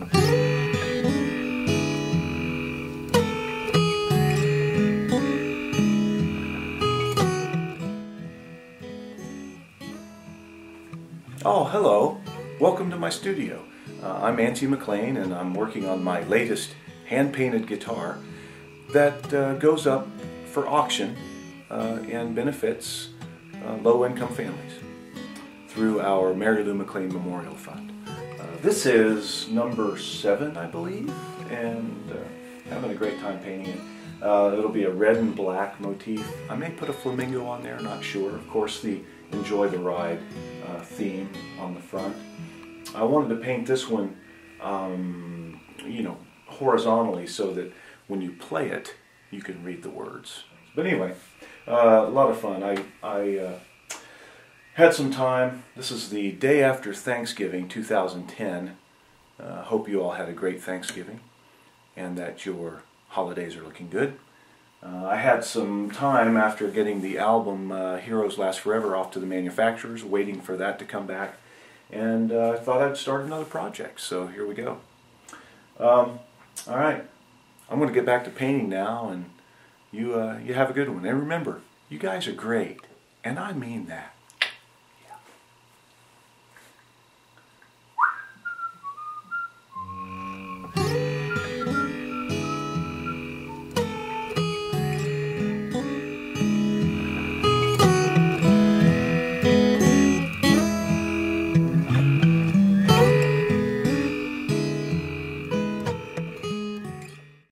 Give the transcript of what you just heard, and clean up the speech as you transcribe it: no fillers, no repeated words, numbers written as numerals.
Oh, hello. Welcome to my studio. I'm Antsy McClain, and I'm working on my latest hand-painted guitar that goes up for auction and benefits low-income families through our Mary Lou McClain Memorial Fund. This is number 7, I believe, and having a great time painting it. It'll be a red and black motif. I may put a flamingo on there, not sure. Of course, the Enjoy the Ride theme on the front. I wanted to paint this one, horizontally so that when you play it, you can read the words. But anyway, a lot of fun. I had some time. This is the day after Thanksgiving, 2010. Hope you all had a great Thanksgiving and that your holidays are looking good. I had some time after getting the album Heroes Last Forever off to the manufacturers, waiting for that to come back, and I thought I'd start another project, so here we go. Alright, I'm going to get back to painting now, and you have a good one. And remember, you guys are great, and I mean that.